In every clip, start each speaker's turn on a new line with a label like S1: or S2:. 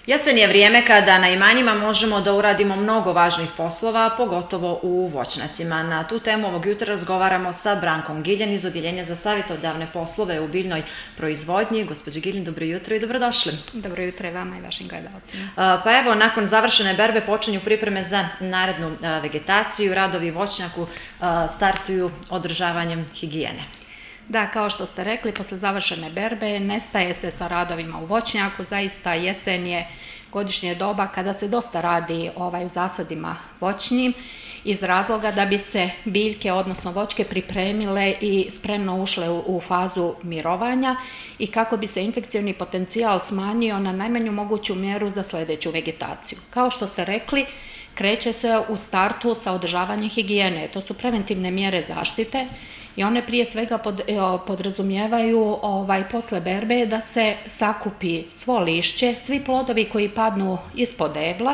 S1: Jesen je vrijeme kada na imanjima možemo da uradimo mnogo važnih poslova, pogotovo u voćnjacima. Na tu temu ovog jutra razgovaramo sa Brankom Giljan iz Odjeljenja za savjetodavne poslove u biljnoj proizvodnji. Gospođo Giljan, dobro jutro i dobrodošli.
S2: Dobro jutro i vama i vašim gledalcima.
S1: Pa evo, nakon završene berbe počinju pripreme za narednu vegetaciju. Radovi voćnjaku startuju održavanjem higijene.
S2: Da, kao što ste rekli, posle završene berbe nestaje se sa radovima u voćnjaku. Zaista jesen je godišnje doba kada se dosta radi u zasadima voćnim iz razloga da bi se biljke, odnosno voćke, pripremile i spremno ušle u fazu mirovanja i kako bi se infekcioni potencijal smanjio na najmanju moguću mjeru za sljedeću vegetaciju. Kao što ste rekli, kreće se u startu sa održavanjem higijene. To su preventivne mjere zaštite i one prije svega podrazumijevaju posle berbe da se sakupi svo lišće, svi plodovi koji padnu ispod debla,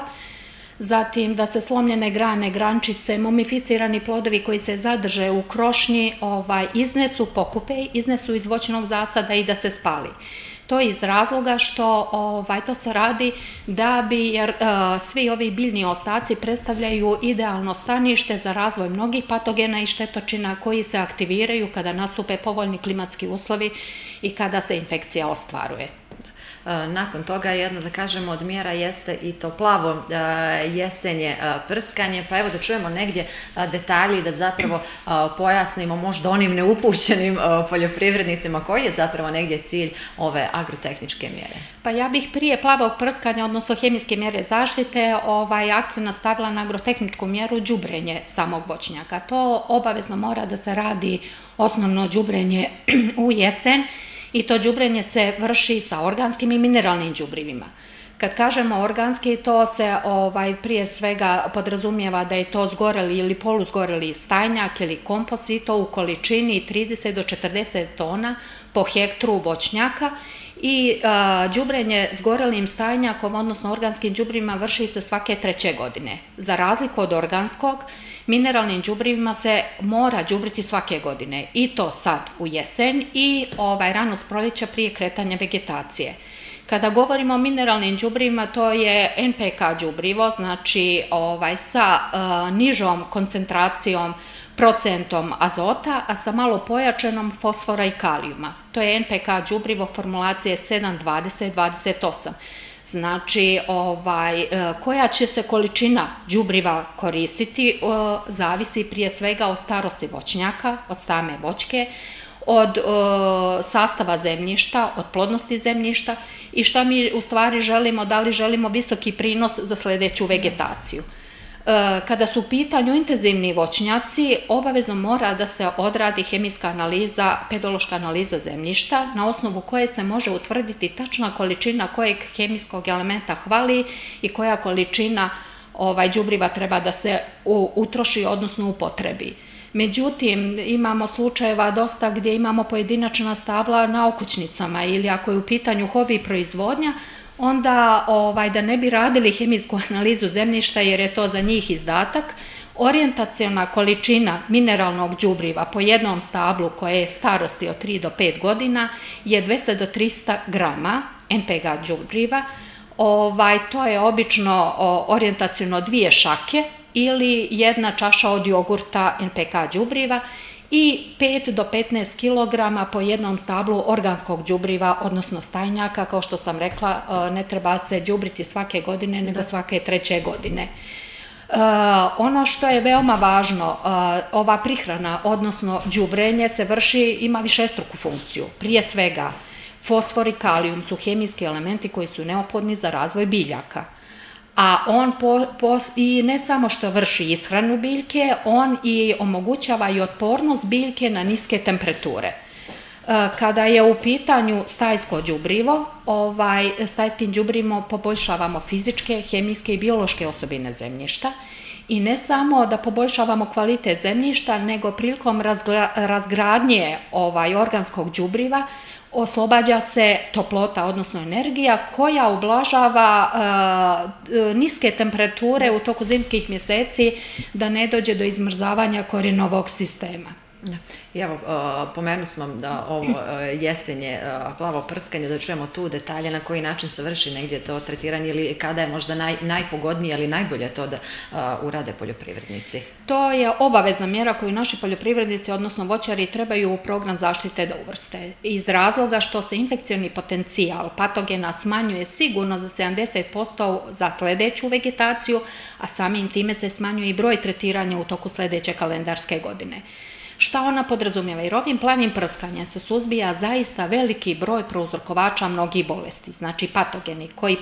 S2: zatim da se slomljene grane, grančice, mumificirani plodovi koji se zadrže u krošnji iznesu, pokupe, iznesu iz voćnog zasada i da se spali. To je iz razloga što to se radi da bi, jer svi ovi biljni ostaci predstavljaju idealno stanište za razvoj mnogih patogena i štetočina koji se aktiviraju kada nastupe povoljni klimatski uslovi i kada se infekcija ostvaruje.
S1: Nakon toga jedna, da kažemo, od mjera jeste i to plavo jesenje prskanje, pa evo da čujemo negdje detalji da zapravo pojasnimo možda onim neupućenim poljoprivrednicima koji je zapravo negdje cilj ove agrotehničke mjere.
S2: Pa ja bih prije plavog prskanja, odnosno hemijske mjere zaštite, akcent nastavila na agrotehničku mjeru đubrenje samog voćnjaka. To obavezno mora da se radi osnovno đubrenje u jesen, i to đubrenje se vrši sa organskim i mineralnim đubrivima. Kad kažemo organski, to se prije svega podrazumijeva da je to zgoreli ili poluzgoreli stajnjak ili kompost i to u količini 30 do 40 tona po hektru voćnjaka i đubrenje zgorelim stajnjakom, odnosno organskim đubrivima, vrši se svake 3. godine. Za razliku od organskog, mineralnim đubrivima se mora đubriti svake godine i to sad u jesen i rano s proljeća prije kretanja vegetacije. Kada govorimo o mineralnim đubrivima, to je NPK đubrivo, znači sa nižom koncentracijom procentom azota, a sa malo pojačanom fosfora i kalijuma. To je NPK đubrivo formulacije 7,20,28. Znači, koja će se količina đubriva koristiti zavisi prije svega od starosti voćnjaka, od same voćke, od sastava zemljišta, od plodnosti zemljišta i šta mi u stvari želimo, da li želimo visoki prinos za sljedeću vegetaciju. Kada su u pitanju intenzivni voćnjaci, obavezno mora da se odradi hemijska analiza, pedološka analiza zemljišta, na osnovu koje se može utvrditi tačna količina kojeg hemijskog elementa hvali i koja količina đubriva treba da se utroši, odnosno upotrebi. Međutim, imamo slučajeva dosta gdje imamo pojedinačna stabla na okućnicama ili ako je u pitanju hobi proizvodnja, onda da ne bi radili hemijsku analizu zemljišta jer je to za njih izdatak, orijentaciona količina mineralnog đubriva po jednom stablu koje je starosti od 3 do 5 godina je 200 do 300 grama NPK đubriva. To je obično orijentaciono 2 šake ili 1 čaša od jogurta NPK đubriva i 5 do 15 kg po jednom stablu organskog đubriva, odnosno stajnjaka. Kao što sam rekla, ne treba se đubriti svake godine, nego svake 3. godine. Ono što je veoma važno, ova prihrana, odnosno đubrenje se vrši, ima višestruku funkciju. Prije svega, fosfor i kalijum su hemijski elementi koji su neophodni za razvoj biljaka. A on i ne samo što vrši ishranu biljke, on i omogućava i otpornost biljke na niske temperature. Kada je u pitanju stajsko đubrivo, stajskim đubrivom poboljšavamo fizičke, hemijske i biološke osobine zemljišta i ne samo da poboljšavamo kvalitet zemljišta, nego prilikom razgradnje organskog đubriva oslobađa se toplota, odnosno energija, koja ublažava niske temperature u toku zimskih mjeseci da ne dođe do izmrzavanja korijenovog sistema.
S1: I evo, pomenuli smo da ovo jesenje plavo prskanje, da čujemo tu detalje na koji način se vrši negdje to tretiranje ili kada je možda najpogodnije ili najbolje to da urade poljoprivrednici.
S2: To je obavezna mjera koju naši poljoprivrednici, odnosno voćari, trebaju u program zaštite da uvrste. Iz razloga što se infekcioni potencijal patogena smanjuje sigurno za 70% za sljedeću vegetaciju, a samim time se smanjuje i broj tretiranja u toku sljedeće kalendarske godine. Šta ona podrazumijeva? Jer ovim plavim prskanjem se suzbija zaista veliki broj prouzrokovača mnogih bolesti, znači patogeni koji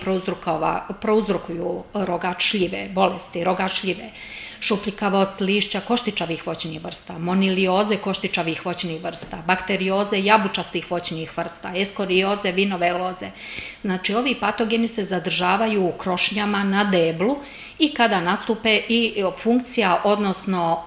S2: prouzrokuju rogač šljive, bolesti rogač šljive, šupljikavost lišća koštičavih voćnih vrsta, monilioze koštičavih voćnih vrsta, bakterioze jabučastih voćnih vrsta, eskorioze, vinove loze. Znači, ovi patogeni se zadržavaju u krošnjama na deblu i kada nastupe i funkcija, odnosno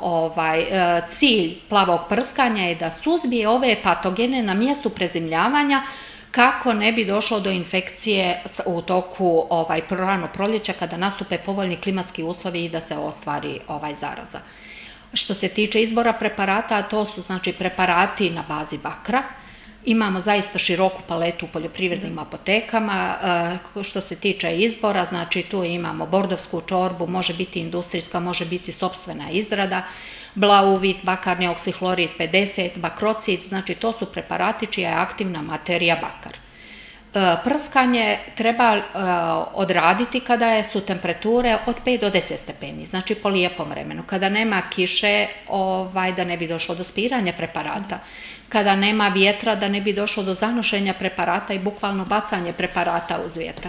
S2: cilj plavog prskanja je da suzbije ove patogene na mjestu prezimljavanja kako ne bi došlo do infekcije u toku rano proljeća kada nastupe povoljni klimatski uslovi i da se ostvari zaraza. Što se tiče izbora preparata, to su znači preparati na bazi bakra. Imamo zaista široku paletu u poljoprivrednim apotekama. Što se tiče izbora, znači tu imamo bordovsku čorbu, može biti industrijska, može biti sopstvena izrada, blauvit, bakarni oksihlorid 50, bakrocid, znači to su preparati čija je aktivna materija bakar. Prskanje treba odraditi kada su temperature od 5 do 10 stepeni, znači po lijepom vremenu. Kada nema kiše, da ne bi došlo do spiranja preparata. Kada nema vjetra, da ne bi došlo do zanošenja preparata i bukvalno bacanje preparata uz vjetar.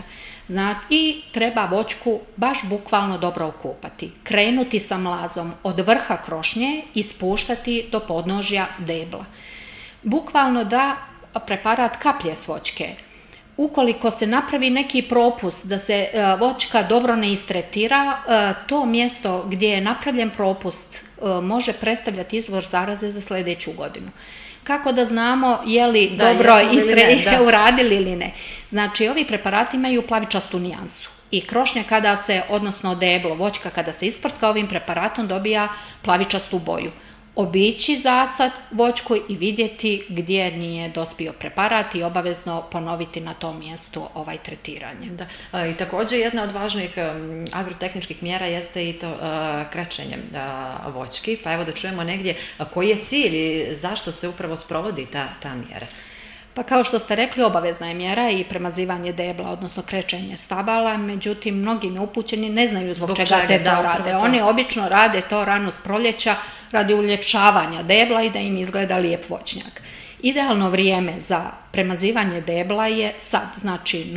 S2: I treba voćku baš bukvalno dobro okupati. Krenuti sa mlazom od vrha krošnje i spuštati do podnožja debla. Bukvalno da preparat kaplje s voćke. Ukoliko se napravi neki propust da se voćka dobro ne istretira, to mjesto gdje je napravljen propust može predstavljati izvor zaraze za sljedeću godinu. Kako da znamo je li dobro uradili ili ne? Znači, ovi preparati imaju plavičastu nijansu i krošnja kada se, odnosno deblo, voćka kada se isprska ovim preparatom dobija plavičastu boju. Obići zasad voćku i vidjeti gdje nije dospio preparat i obavezno ponoviti na tom mjestu tretiranje.
S1: I također jedna od važnih agrotehničkih mjera jeste i to krečenje voćki, pa evo da čujemo negdje koji je cilj i zašto se upravo sprovodi ta mjera.
S2: Pa kao što ste rekli, obavezna je mjera i premazivanje debla, odnosno krečenje stabala, međutim, mnogi neupućeni ne znaju zbog čega se to rade. Oni obično rade to rano s proljeća radi uljepšavanja debla i da im izgleda lijep voćnjak. Idealno vrijeme za premazivanje debla je sad, znači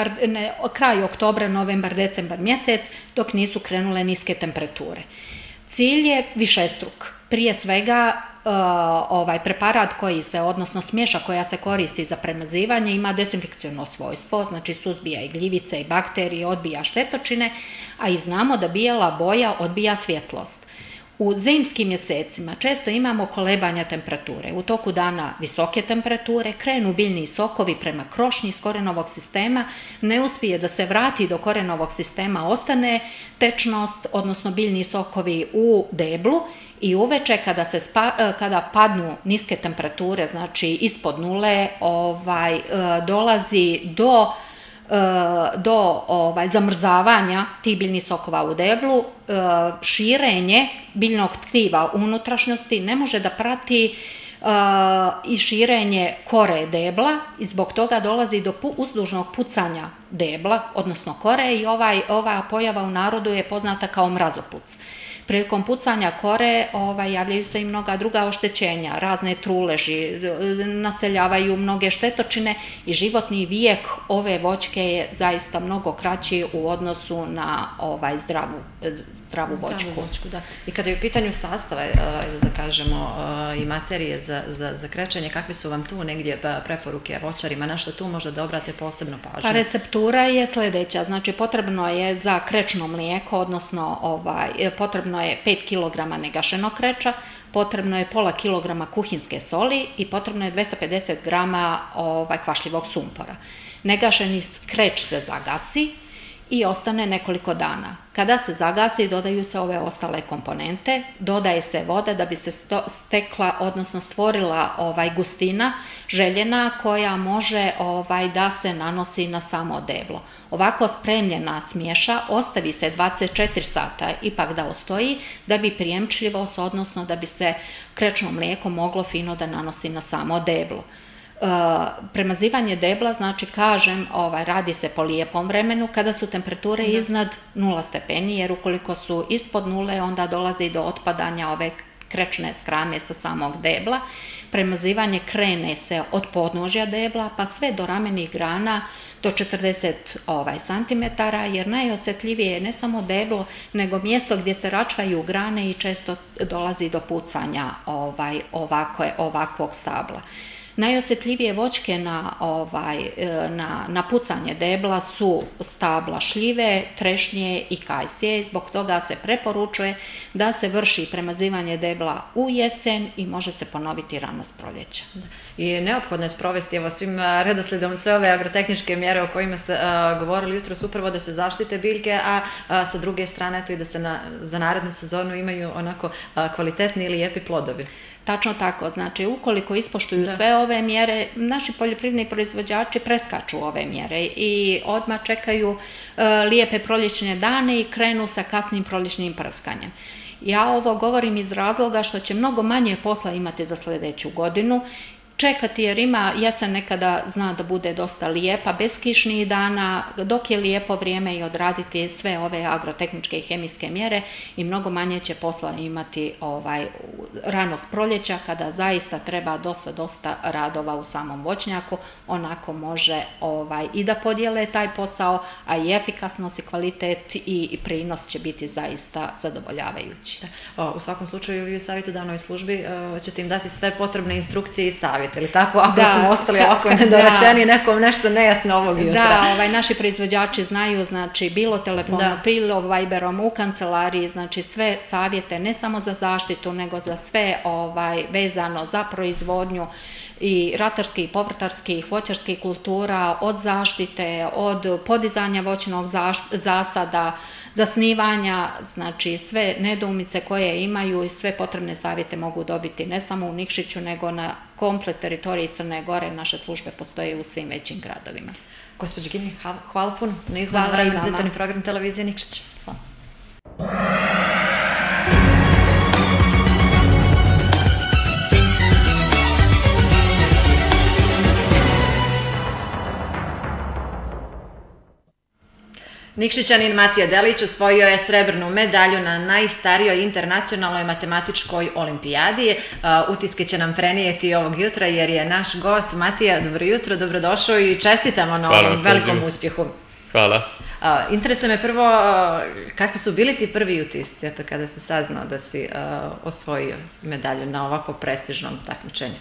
S2: kraj oktobra, novembar, decembar mjesec, dok nisu krenule niske temperature. Cilj je višestruk. Prije svega, preparat koji se, odnosno smješa koja se koristi za premazivanje ima dezinfekciono svojstvo, znači suzbija i gljivice i bakterije, odbija štetočine, a i znamo da bijela boja odbija svjetlost. U zimskim mjesecima često imamo kolebanja temperature. U toku dana visoke temperature krenu biljni sokovi prema krošnji iz korenovog sistema, ne uspije da se vrati do korenovog sistema, ostane tečnost, odnosno biljni sokovi u deblu i uveče kada padnu niske temperature, znači ispod nule, dolazi do zamrzavanja tih biljnih sokova u deblu, širenje biljnog tkiva u unutrašnjosti ne može da prati i širenje kore debla i zbog toga dolazi do uzdužnog pucanja debla, odnosno kore i ova pojava u narodu je poznata kao mrazopuc. Prilikom pucanja kore javljaju se i mnoga druga oštećenja, razne truleži, naseljavaju mnoge štetočine i životni vijek ove voćke je zaista mnogo kraći u odnosu na zdravu voćku.
S1: I kada je u pitanju sastava, da kažemo, i materije za krečenje, kakve su vam tu negdje preporuke voćarima, na što tu možda da obrate posebno pažnju?
S2: Pa receptura je sljedeća, znači potrebno je za krečno mlijeko, odnosno potrebno je 5 kg negašenog kreča, potrebno je pola kilograma kuhinske soli i potrebno je 250 g kvašljivog sumpora. Negašeni kreč se zagasi i ostane nekoliko dana. Kada se zagasi, dodaju se ove ostale komponente, dodaje se voda da bi se stekla, odnosno stvorila gustina željena koja može da se nanosi na samo deblo. Ovako spremljena smješa ostavi se 24 sata ipak da ostoji, da bi prijemčljivost, odnosno da bi se krečno mlijeko moglo fino da nanosi na samo deblo. Premazivanje debla, znači kažem, radi se po lijepom vremenu kada su temperature iznad 0 stepeni, jer ukoliko su ispod 0 onda dolazi do otpadanja ove krečne skrame sa samog debla. Premazivanje krene se od podnožja debla pa sve do ramenih grana do 40 cm, jer najosjetljivije je ne samo deblo, nego mjesto gdje se račvaju grane i često dolazi do pucanja ovakvog stabla. Najosjetljivije voćke na pucanje debla su stabla šljive, trešnje i kajsije. Zbog toga se preporučuje da se vrši premazivanje debla u jesen i može se ponoviti rano s proljeća.
S1: I neophodno je sprovesti svim redoslijedom sve ove agrotehničke mjere o kojima ste govorili jutros, upravo da se zaštite biljke, a sa druge strane to i da se za narednu sezonu imaju onako kvalitetni i lijepi plodovi.
S2: Tačno tako, znači ukoliko ispoštuju sve ove mjere, naši poljoprivredni proizvođači preskaču ove mjere i odmah čekaju lijepe proljećne dane i krenu sa kasnim proljećnim prskanjem. Ja ovo govorim iz razloga što će mnogo manje posla imati za sljedeću godinu, čekati jer jesen nekada zna da bude dosta lijepa, bez kišnih dana, dok je lijepo vrijeme i odraditi sve ove agrotehničke i hemijske mjere i mnogo manje će posla imati rano s proljeća kada zaista treba dosta radova u samom voćnjaku, onako može i da podijele taj posao, a i efikasnost i kvalitet i prinos će biti zaista zadovoljavajući.
S1: U svakom slučaju vi u savjetodavnoj službi ćete im dati sve potrebne instrukcije i savjete, ili tako, ako smo ostali ovako nedorečeni, nekom nešto nejasno ovog jutra.
S2: Da, naši proizvođači znaju, znači, bilo telefonom, bilo Viberom u kancelariji, znači sve savjete, ne samo za zaštitu, nego za sve vezano za proizvodnju i ratarskih, povrtarskih, voćarskih kultura, od zaštite, od podizanja voćnog zasada, zasnivanja, znači sve nedoumice koje imaju i sve potrebne savjete mogu dobiti ne samo u Nikšiću, nego na komplet teritoriji Crne Gore. Naše službe postoje u svim većim gradovima.
S1: Gospođo Gini, hvala puno na izvan vremenu za jutarnji program televizije Nikšić. Hvala. Nikšićanin Matija Delić osvojio je srebrnu medalju na najstarijoj internacionalnoj matematičkoj olimpijadi. Utiske će nam prenijeti ovog jutra jer je naš gost. Matija, dobro jutro, dobrodošao i čestitamo na ovom velikom uspjehu.
S3: Hvala.
S1: Interesuje me prvo, kakvi su bili ti prvi utisci kada si saznao da si osvojio medalju na ovako prestižnom takmičenju?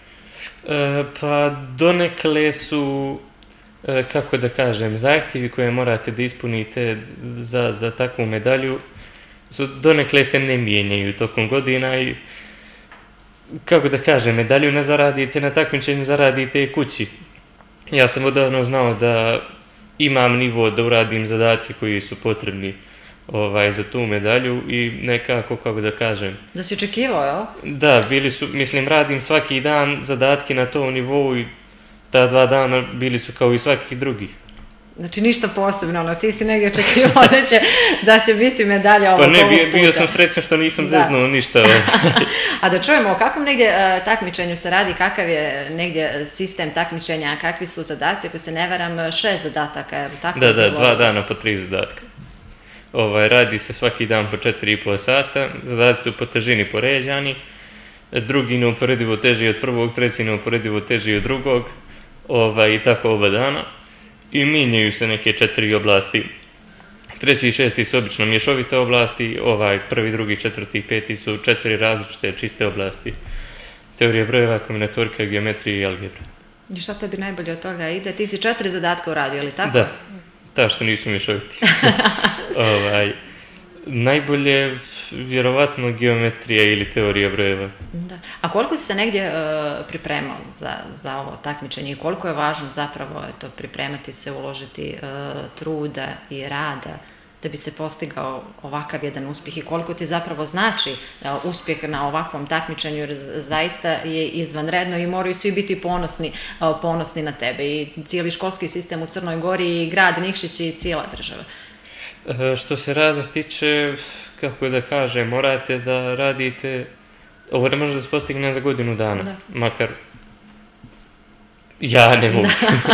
S3: Pa donekle su, kako da kažem, zahtjevi koje morate da ispunite za takvu medalju, donekle se ne mijenjaju tokom godina i, kako da kažem, medalju ne zaradite na takmičenju, zaradite i kući. Ja sam odavno znao da imam nivo da uradim zadatke koji su potrebni za tu medalju i nekako, kako da kažem...
S1: Da si očekivao, jel?
S3: Da, bili su, mislim, radim svaki dan zadatke na tom nivou i ta 2 dana bili su kao i svaki drugi.
S1: Znači ništa posebno, ti si negdje očekivao da će biti medalja ovog puta.
S3: Pa ne, bio sam srećan što nisam zeznuo ništa.
S1: A da čujemo, o kakvom negdje takmičenju se radi, kakav je negdje sistem takmičenja, kakvi su zadaci, ako se ne varam, 6 zadataka.
S3: Da, 2 dana po 3 zadatka. Radi se svaki dan po 4,5 sata, zadaci su po težini poređani, drugi neuporedivo teži od prvog, treći neuporedivo teži od drugog, i tako oba dana. I mijenjaju se neke 4 oblasti. 3. i 6. su obično mješovite oblasti, 1., 2., 4. i 5. su 4 različite čiste oblasti. Teorija brojeva, kombinatorika, geometrija i algebra.
S1: I šta tebi najbolje od toga ide? Ti si 4 zadatka uradio, ili tako?
S3: Da, ta što nisu mješoviti. Najbolje, vjerovatno, geometrija ili teorija brojeva.
S1: Da. A koliko si se negdje pripremao za ovo takmičenje i koliko je važno zapravo pripremati se, uložiti truda i rada da bi se postigao ovakav jedan uspjeh i koliko ti zapravo znači uspjeh na ovakvom takmičenju, jer zaista je izvanredno i moraju svi biti ponosni na tebe i cijeli školski sistem u Crnoj Gori i grad Nikšić i cijela država.
S3: Što se rada tiče, kako da kažem, morate da radite, ovo ne može da se postigne za godinu dana, makar ja ne mogu.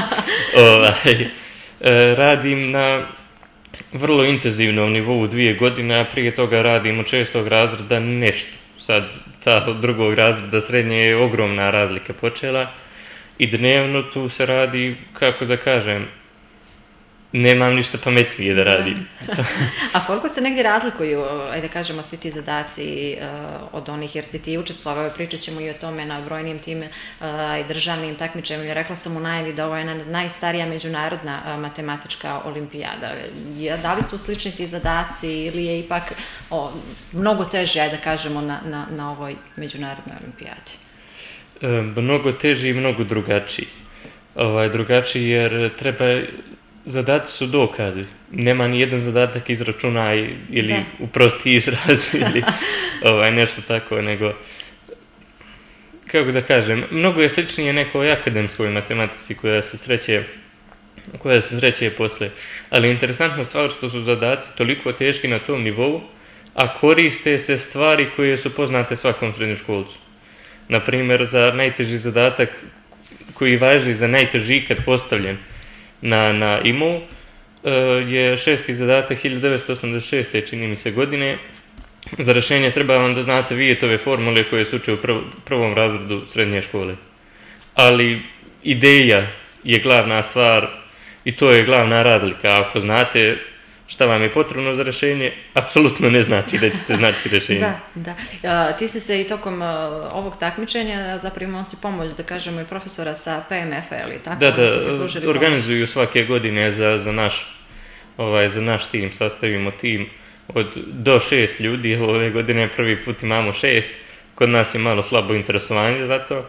S3: Radim na vrlo intenzivnom nivou 2 godine, a prije toga radim od 6. razreda nešto. Sad, od 2. razreda srednje je ogromna razlika počela i dnevno tu se radi, kako da kažem, nemam ništa pametnije da radim.
S1: A koliko se negdje razlikuju, ajde kažemo, svi ti zadaci od onih, jer si ti učestvovao, pričat ćemo i o tome na brojnim tim i državnim takmičenjima. Rekla sam u najavi da ovo je jedna najstarija međunarodna matematička olimpijada. Da li su slični ti zadaci ili je ipak mnogo teže, ajde da kažemo, na ovoj međunarodnoj olimpijadi?
S3: Mnogo teži i mnogo drugačiji. Drugačiji jer treba... Zadaci su dokazi. Nema ni jedan zadatak izračunaj ili uprosti izraz ili nešto tako, nego, kako da kažem, mnogo je sličnije nekoj akademskoj matematici koja se sreće posle. Ali interesantna stvar što su zadaci toliko teški na tom nivou, a koriste se stvari koje su poznate svakom srednjoškolcu. Naprimjer, za najteži zadatak koji važi za najteži ikad postavljen na IMO je 6. zadatak 1986. čini mi se godine. Za rješenje treba vam da znate Vijetove formule koje se uče u prvom razredu srednje škole. Ali ideja je glavna stvar i to je glavna razlika. Ako znate šta vam je potrebno za rješenje, apsolutno ne znači da ćete znati rješenje.
S1: Da. Ti si se i tokom ovog takmičenja zapravo imao si pomoć, da kažemo, i profesora sa PMF-a, ili tako?
S3: Da, organizuju svake godine za naš tim, sastavimo tim do 6 ljudi, ove godine prvi put imamo 6, kod nas je malo slabo interesovanje za to.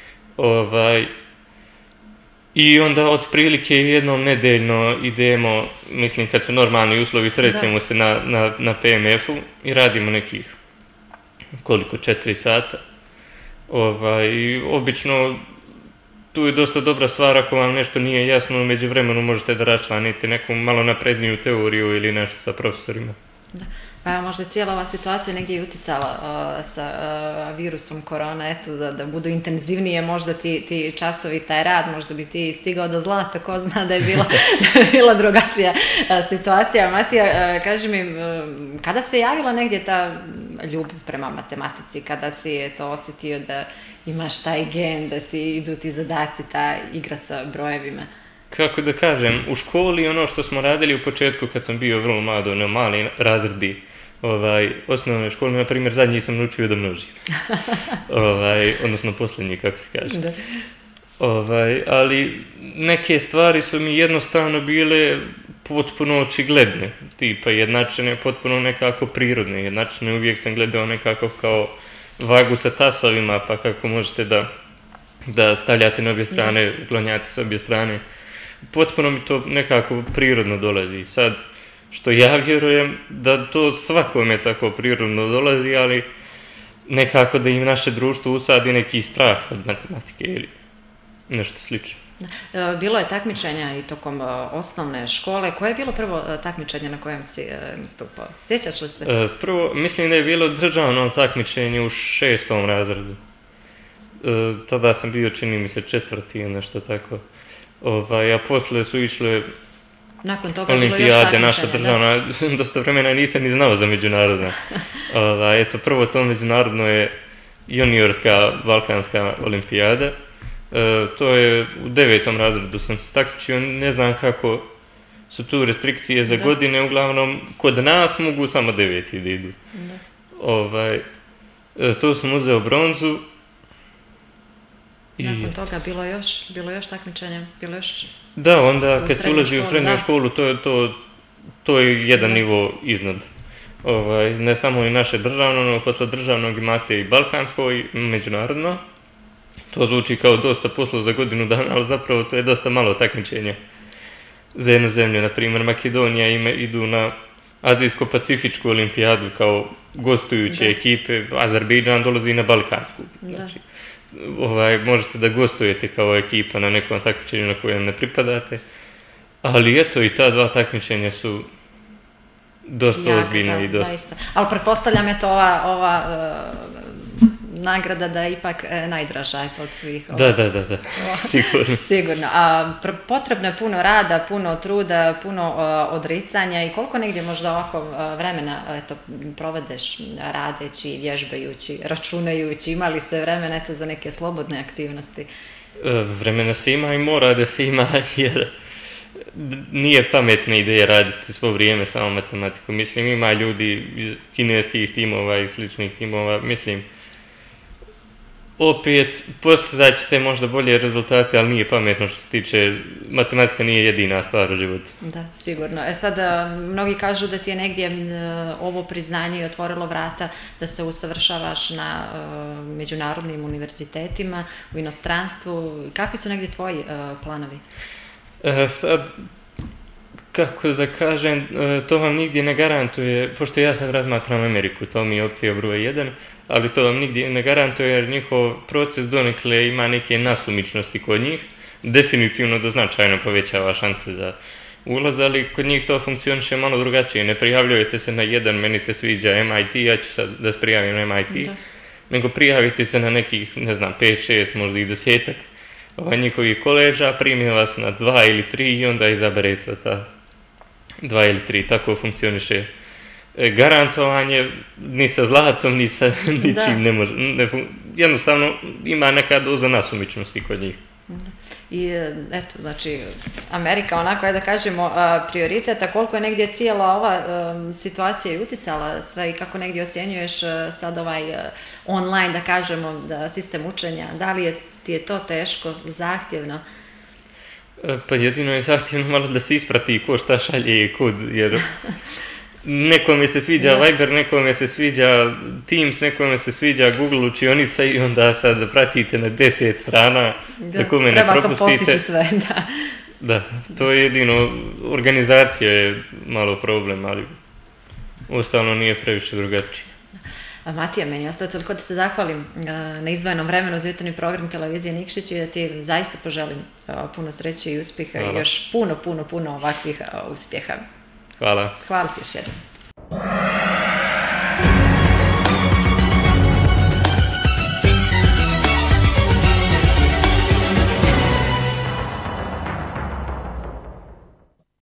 S3: I onda otprilike jednom nedeljno idemo, mislim kad su normalni uslovi, srećemo se na PMF-u i radimo nekih 4 sata. Obično tu je dosta dobra stvar ako vam nešto nije jasno, u međuvremenu možete da raščlanite neku malo napredniju teoriju ili nešto sa profesorima.
S1: Da. Pa evo, možda je cijela ova situacija negdje i uticala sa virusom korona, eto, da budu intenzivnije možda ti časovi, taj rad, možda bi ti stigao do zlata, ko zna da je bila drugačija situacija. Matija, kaži mi, kada se javila negdje ta ljubav prema matematici, kada si to osjetio da imaš taj gen, da ti idu ti zadaci, ta igra sa brojevima?
S3: Kako da kažem, u školi ono što smo radili u početku kad sam bio vrlo mlad, ono mali razredi osnovne škole, na primjer zadnji sam naučio da množim. Odnosno posljednji, kako se kaže.
S1: Da.
S3: Ali neke stvari su mi jednostavno bile potpuno očigledne, tipa jednačine, potpuno nekako prirodne. Jednačine uvijek sam gledao nekako kao vagu sa tasovima, pa kako možete da stavljate na obje strane, uklonjate s obje strane. Potpuno mi to nekako prirodno dolazi. Sad, što ja vjerujem da to svakome tako prirodno dolazi, ali nekako da im naše društvo usadi neki strah od matematike ili nešto slično.
S1: Bilo je takmičenja i tokom osnovne škole. Koje je bilo prvo takmičenje na kojem si nastupao? Sjećaš li se?
S3: Prvo, mislim da je bilo državno takmičenje u 6. razredu. Tada sam bio, čini mi se, 4. ili nešto tako. A posle su išle olimpijade, naša državna, dosta vremena nisam ni znao za međunarodna. Eto, prvo to međunarodno je juniorska balkanska olimpijada. To je u 9. razredu sam se takmičio, ne znam kako su tu restrikcije za godine, uglavnom kod nas mogu samo 9. da idu. To sam uzeo bronzu.
S1: Nakon toga bilo još takmičenja, bilo još...
S3: Da, onda kad se ulazi u srednju školu, to je jedan nivo iznad. ne samo i naše državno, no posle državnog imate i balkansko i međunarodno. To zvuči kao dosta posla za godinu dana, ali zapravo to je dosta malo takmičenja za jednu zemlju. Na primjer, Makedonija idu na Azijsko-pacifičku olimpijadu kao gostujuće ekipe, Azerbejdžan dolazi na balkansku. Znači, možete da gostujete kao ekipa na nekom takmičenju na kojem ne pripadate, ali eto i ta dva takmičenja su dosta ozbiljna i dosta.
S1: Zaista. Ali pretpostavljam je to ova nagrada da je ipak najdraža od svih.
S3: Da, sigurno.
S1: Sigurno. Potrebno je puno rada, puno truda, puno odricanja i koliko negdje možda ovako vremena provedeš radeći, vježbajući, računajući, ima li se vremena za neke slobodne aktivnosti?
S3: Vremena se ima i mora da se ima, jer nije pametna ideja raditi svo vrijeme samo matematiku. Mislim, ima ljudi iz kineskih timova i sličnih timova, mislim, opet postizat ćete možda bolje rezultate, ali nije pametno što se tiče, matematika nije jedina stvar u životu.
S1: Da, sigurno. Sad, mnogi kažu da ti je negdje ovo priznanje otvorilo vrata da se usavršavaš na međunarodnim univerzitetima, u inostranstvu. Kakvi su negdje tvoji planovi?
S3: Sad, kako da kažem, to vam nigdje ne garantuje, pošto ja sad razmatram Ameriku, to mi je opcija broj 1, ali to vam nigdje ne garantuje jer njihov proces donekle ima neke nasumičnosti kod njih, definitivno da značajno povećava šanse za ulaz, ali kod njih to funkcioniše malo drugačije, ne prijavljujete se na jedan, meni se sviđa MIT, ja ću sad da se prijavim na MIT, nego prijavite se na nekih, ne znam, 5, 6, možda i 10 njihovih koleđa, primi vas na 2 ili 3 i onda izaberete od ta 2 ili 3, tako funkcioniše garantovanje, ni sa zlatom, ni sa ničim ne može, jednostavno ima neka doza nasumičnosti kod njih.
S1: I eto, znači, Amerika onako je da kažemo prioritet, a koliko je negdje cijela ova situacija i uticala sve i kako negdje ocjenjuješ sad ovaj online, da kažemo, sistem učenja, da li ti je to teško, zahtjevno?
S3: Pa jedino je zahtjevno malo da se isprati ko šta šalje i kud, jer nekome se sviđa Viber, nekome se sviđa Teams, nekome se sviđa Google učionica i onda sad pratite na 10 strana da kome ne propustite.
S1: Treba to postići sve, da.
S3: Da, to je jedino, organizacija je malo problem, ali ustavno nije previše drugačije.
S1: Matija, meni ostaje toliko da se zahvalim na izdvojenom vremenu za jutarnji program televizije Nikšić i da ti zaista poželim puno sreće i uspjeha i još puno ovakvih uspjeha.
S3: Hvala.
S1: Hvala ti još jednom.